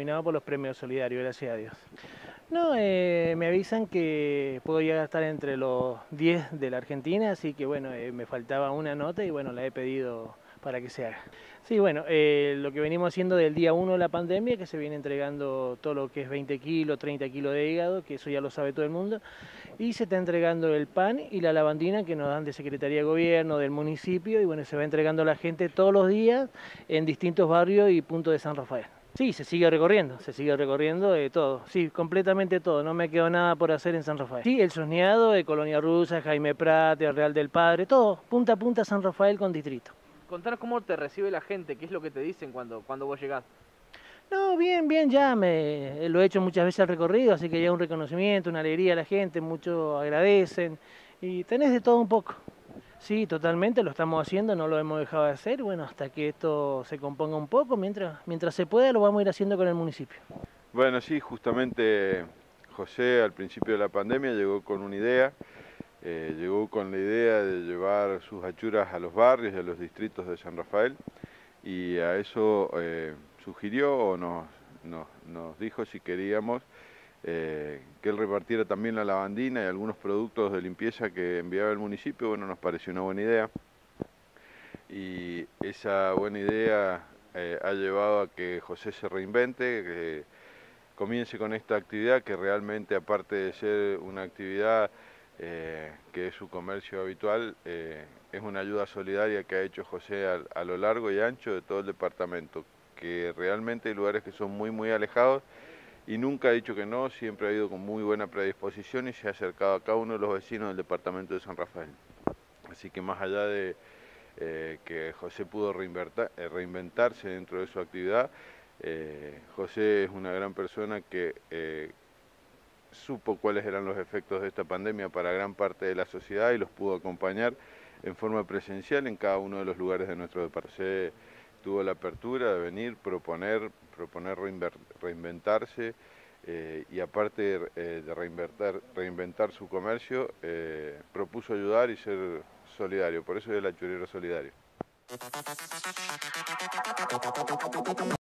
nominado por los premios solidarios, gracias a Dios. No, me avisan que puedo llegar a estar entre los 10 de la Argentina, así que bueno, me faltaba una nota y bueno, la he pedido para que se haga. Sí, bueno, lo que venimos haciendo del día 1 de la pandemia, que se viene entregando todo lo que es 20 kilos, 30 kilos de hígado, que eso ya lo sabe todo el mundo, y se está entregando el pan y la lavandina que nos dan de Secretaría de Gobierno, del municipio, y bueno, se va entregando a la gente todos los días en distintos barrios y puntos de San Rafael. Sí, se sigue recorriendo todo, sí, completamente todo, no me quedó nada por hacer en San Rafael. Sí, el Soñado, de Colonia Rusa, Jaime Prat, el Real del Padre, todo, punta a punta San Rafael con distrito. Contanos cómo te recibe la gente, qué es lo que te dicen cuando vos llegás. No, bien, bien, ya lo he hecho muchas veces el recorrido, así que ya un reconocimiento, una alegría a la gente, muchos agradecen y tenés de todo un poco. Sí, totalmente, lo estamos haciendo, no lo hemos dejado de hacer, bueno, hasta que esto se componga un poco, mientras se pueda lo vamos a ir haciendo con el municipio. Bueno, sí, justamente José al principio de la pandemia llegó con una idea, llegó con la idea de llevar sus achuras a los barrios y a los distritos de San Rafael y a eso sugirió o nos dijo si queríamos que él repartiera también la lavandina y algunos productos de limpieza que enviaba el municipio. Bueno, nos pareció una buena idea y esa buena idea ha llevado a que José se reinvente, que comience con esta actividad que realmente, aparte de ser una actividad que es su comercio habitual, es una ayuda solidaria que ha hecho José a lo largo y ancho de todo el departamento, que realmente hay lugares que son muy alejados y nunca ha dicho que no, siempre ha ido con muy buena predisposición y se ha acercado a cada uno de los vecinos del departamento de San Rafael. Así que más allá de que José pudo reinventarse dentro de su actividad, José es una gran persona que supo cuáles eran los efectos de esta pandemia para gran parte de la sociedad y los pudo acompañar en forma presencial en cada uno de los lugares de nuestro departamento. José tuvo la apertura de venir, proponer reinventarse y aparte de reinventar su comercio, propuso ayudar y ser solidario, por eso es el achurero solidario.